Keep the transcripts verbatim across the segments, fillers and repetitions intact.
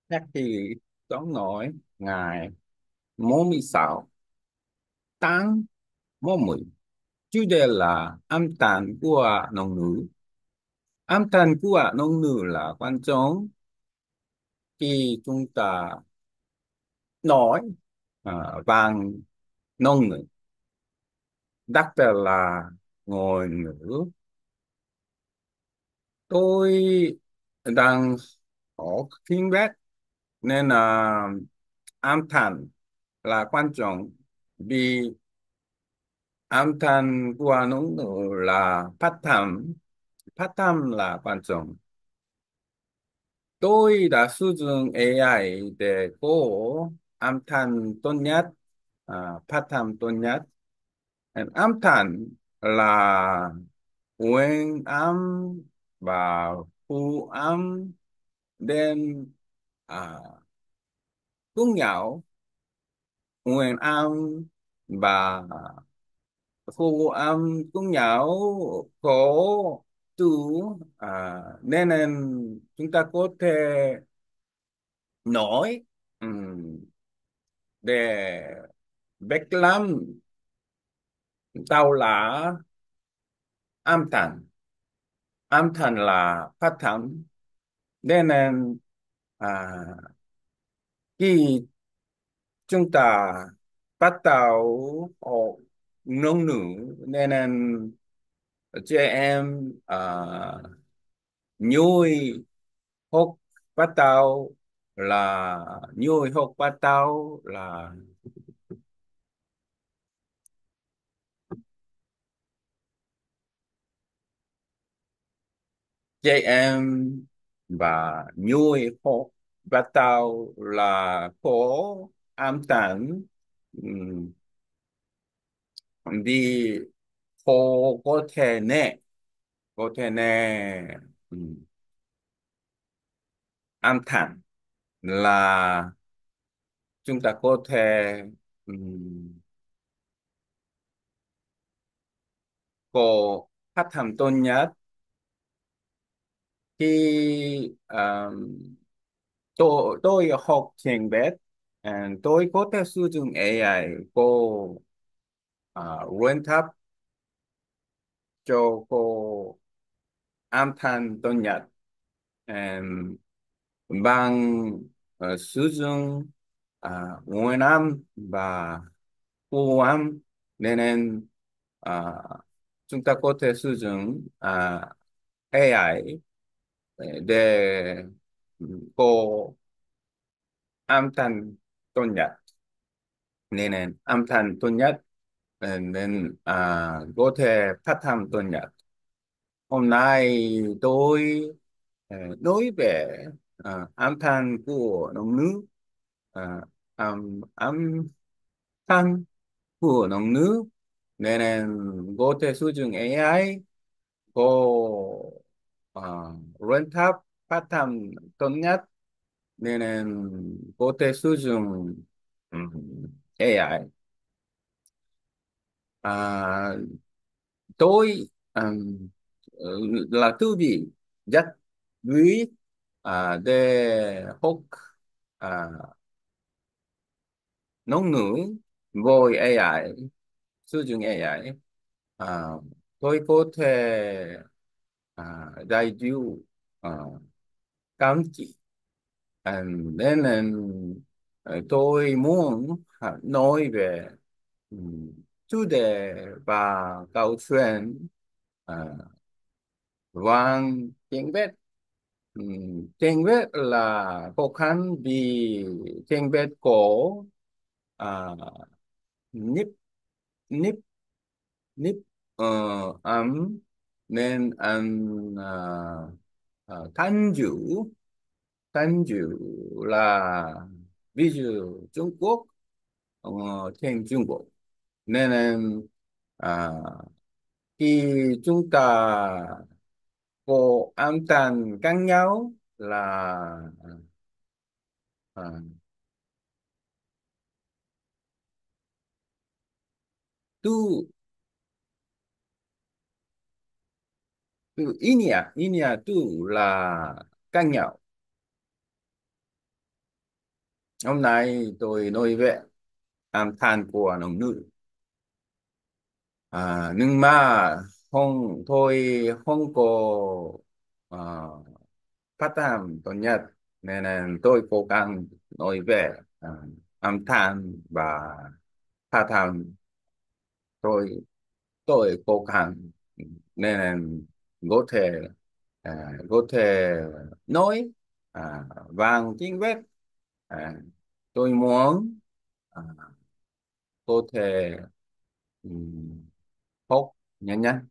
Nhắc thì tóm nổi ngày bốn mươi sáu tháng mười. Chủ đề là âm thanh của ngôn ngữ. Âm thanh của ngôn ngữ là quan trọng khi chúng ta nói uh, bằng ngôn ngữ, đặc biệt là ngôn ngữ. Tôi đang học tiếng Việt nên là âm thanh là quan trọng vì âm thanh của ngôn ngữ là phát âm. Phát âm là quan trọng. Tôi đã sử dụng a i để có âm thanh tốt nhất, à, phát âm tốt nhất. Âm thanh là nguyên âm và phụ âm đến à, cùng nhau. Nguyên âm và phụ âm cùng nhau có từ, à, nên là chúng ta có thể nói ừm, để Bách Lâm tao là âm thanh. Âm thanh là phát thanh, nên là à, khi chúng ta bắt đầu học ngôn ngữ nên là trẻ em à, nuôi học bắt đầu là nuôi học bắt đầu là trẻ em và nuôi học bắt đầu là có âm thanh. Ừm, vì họ có thể nghe có thể nghe ừm, âm thanh là chúng ta có thể ừm, có phát âm tốt nhất khi um, tôi tôi học tiếng Việt, and tôi có thể sử dụng a i cô uh, luyện tập cho cô âm thanh tốt nhất, and bằng uh, sử dụng uh, nguyên âm và phụ âm, nên uh, chúng ta có thể sử dụng uh, a i để cô âm thanh tốt nhất, nên là âm thanh tốt nhất, ờ, nên à, có thể phát âm tốt nhất. Hôm nay tôi ờ, nói về à, âm thanh của ngôn ngữ, à, âm âm thanh của ngôn ngữ, nên là có thể sử dụng a i có à, luyện tập phát âm tốt nhất, nên là có thể sử dụng ừm, a i. À, tôi ừm, ừ, là thư viện rất vui à, để học à, ngôn ngữ với a i, sử dụng a i. À, tôi có thể à, giải dụ à, cảm chỉ. À, nên là ờ, tôi muốn à, nói về ừm, chủ đề và câu chuyện à, Vâng, tiếng Việt. Ừm, tiếng Việt là khó khăn vì tiếng Việt có à, nếp nếp nếp ờ, âm, nên ăn uh, uh, thanh dữ thanh dữ là ví dụ Trung Quốc, ờ, tiếng Trung Quốc, nên là à, khi chúng ta có âm thanh khác nhau là à, tu tu ini ya ini ya tu là khác nhau. Hôm nay tôi nói về âm thanh của ngôn ngữ. À, nhưng mà không tôi không có à, phát âm tốt nhất, nên là tôi cố gắng nói về à, âm thanh và phát âm. Tôi tôi cố gắng, nên là có thể à, có thể nói à, bằng tiếng Việt. à, tôi muốn à, có thể um, học nhanh nhanh.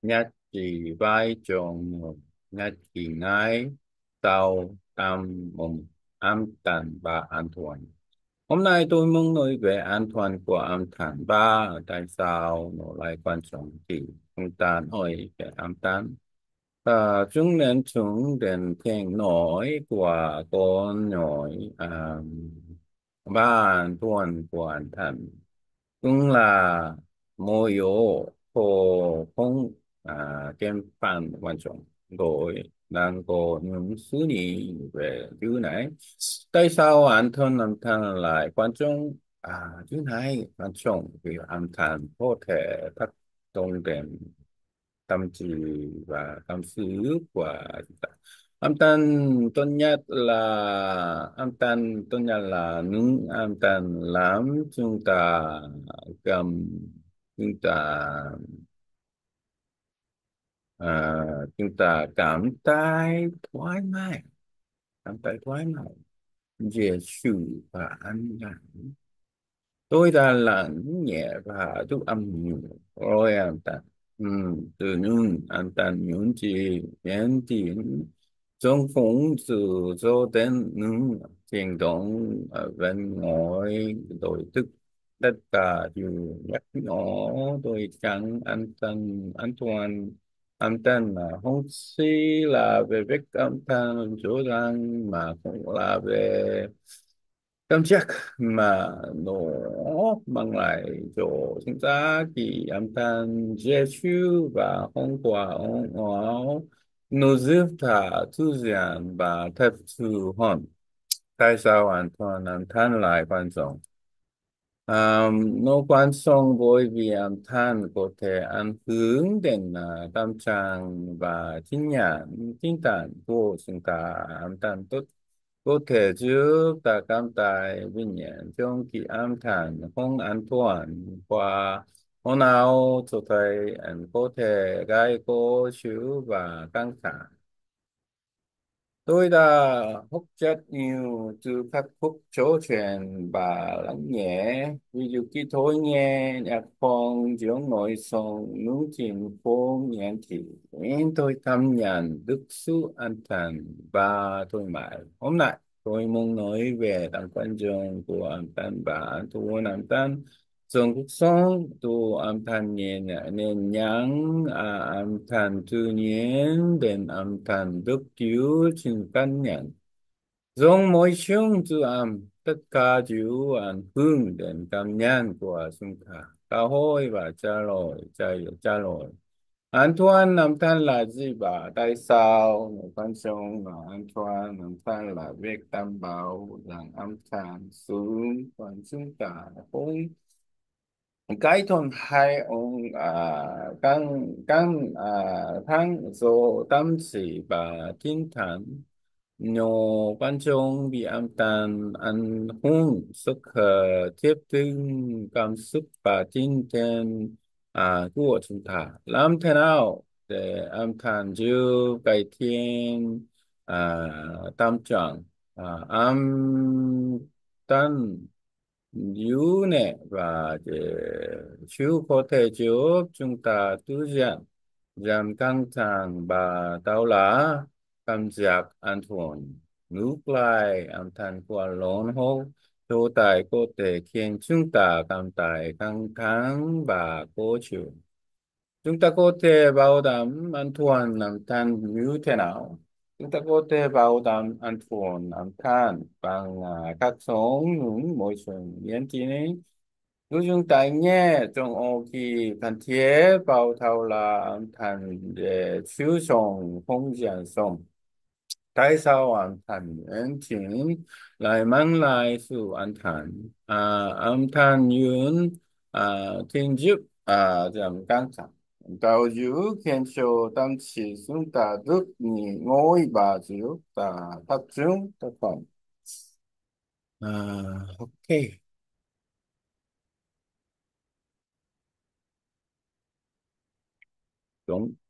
nhất trí vai trò một nhất trí ngay sau tâm mộng âm thanh và an toàn. Hôm nay tôi muốn nói về an toàn của âm thanh và tại sao nó lại quan trọng thì chúng ta nói về âm thanh. À, chúng nên chúng đến tiếng nói của con nói à, và an toàn của âm thanh cũng là mô yếu của không à, kem phản quan trọng rồi đang có những suy nghĩ về thứ này. Tại sao an toàn âm thanh lại quan trọng? À, thứ này quan trọng vì âm thanh có thể tác động đến tâm trí và cảm xúc của chúng ta. Âm thanh tốt nhất là âm thanh tốt nhất là những âm thanh làm chúng ta cảm chúng ta à, chúng ta cảm thấy thoải mái, cảm thấy thoải mái, dễ chịu và an lành. Tôi đã lắng nhẹ và giúp âm nhạc rồi an toàn. Ừ, từ những an toàn những gì biến tiến trong phóng sự cho đến những hành động ở bên ngoài tổ chức tất cả đều nhắc nhở tôi rằng an toàn an toàn an toàn là không chỉ là về việc âm thanh rõ ràng mà cũng là về cảm giác mà nó mang lại cho chúng ta cái âm thanh dễ chịu và không quá ồn ào, nó giúp ta thư giãn và tập trung hơn. Tại sao an toàn âm thanh lại quan trọng? Um, nó quan trọng bởi vì âm thanh có thể ảnh hưởng đến uh, tâm trạng và tin nhắn, tinh thần của chúng ta. Âm thanh tốt có thể giúp ta cảm thấy bình yên trong khi âm thanh không an toàn và ồn ào cho thấy anh có thể gây khó chịu và căng thẳng. Tôi đã học rất nhiều từ các khúc trò chuyện và lắng nghe, ví dụ khi tôi nghe nhạc phong giống nội song núi chìm phố nhạc thì tôi cảm nhận được sự an toàn và thoải mái. Hôm nay tôi muốn nói về tầm quan trọng của âm thanh và an toàn âm thanh trong cuộc sống. Từ âm thanh nhẹ nhàng nên nhàng à, âm thanh tự nhiên đến âm thanh được cứu trên căn nhận trong môi trường tu âm tất cả đều ảnh hưởng đến cảm nhận của chúng ta. Câu hỏi và trả lời trả, trả lời an toàn âm thanh là gì và tại sao nó quan trọng? Và an toàn âm thanh là việc đảm bảo rằng âm thanh xuống của chúng ta không cái thôn hai ông à, càng càng à, tháng số tâm trí và tinh thần nhiều quan trọng vì âm thanh ảnh hưởng sức khỏe tiếp tinh cảm xúc và tinh thần à, của chúng ta. Làm thế nào để âm thanh giúp cải thiện à, tâm trạng à, âm thanh yếu nè và để chú có thể giúp chúng ta thư giãn, giảm căng thẳng và tạo lá cảm giác an toàn. Ngược lại, âm thanh quá lớn hoặc chỗ tại có thể khiến chúng ta cảm thấy căng thẳng và khó chịu. Chúng ta có thể bảo đảm an toàn âm thanh như thế nào? Chúng ta có thể bảo đảm an toàn âm thanh bằng à, các sống những môi trường yên tĩnh. Nếu chúng ta nghe trong ô khi cần thiết bảo thao là âm thanh để sử dụng không gian sống. Tại sao âm thanh yên tĩnh lại mang lại sự an toàn? À, âm thanh yun à, thiên giúp à, giảm căng thẳng. Tạo giữ khiến cho tâm trí chúng ta được nghỉ ngơi và giúp ta tập trung tác phẩm. À, ok, đúng.